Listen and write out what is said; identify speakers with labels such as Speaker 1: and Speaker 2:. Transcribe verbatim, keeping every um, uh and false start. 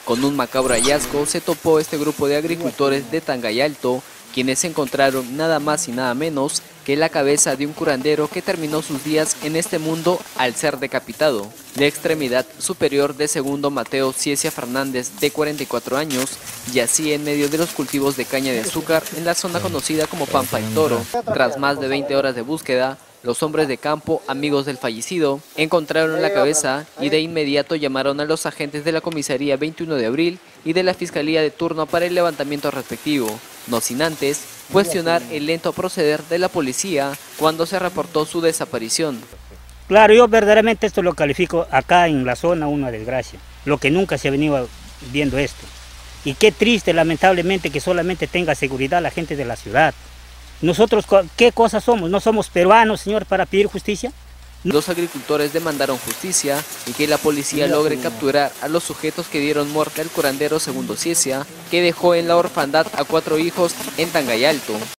Speaker 1: Con un macabro hallazgo se topó este grupo de agricultores de Tangayalto, quienes encontraron nada más y nada menos que la cabeza de un curandero que terminó sus días en este mundo al ser decapitado. La extremidad superior de Segundo Mateo Ciecia Fernández, de cuarenta y cuatro años, yacía en medio de los cultivos de caña de azúcar en la zona conocida como Pampa y Toro. Tras más de veinte horas de búsqueda, los hombres de campo, amigos del fallecido, encontraron la cabeza y de inmediato llamaron a los agentes de la comisaría veintiuno de abril y de la fiscalía de turno para el levantamiento respectivo, no sin antes cuestionar el lento proceder de la policía cuando se reportó su desaparición.
Speaker 2: Claro, yo verdaderamente esto lo califico acá en la zona una desgracia, lo que nunca se ha venido viendo esto. Y qué triste, lamentablemente, que solamente tenga seguridad la gente de la ciudad. Nosotros, ¿qué cosa somos? ¿No somos peruanos, señor, para pedir justicia?
Speaker 1: Los agricultores demandaron justicia y que la policía logre capturar a los sujetos que dieron muerte al curandero Segundo Ciecia, que dejó en la orfandad a cuatro hijos en Tangayalto.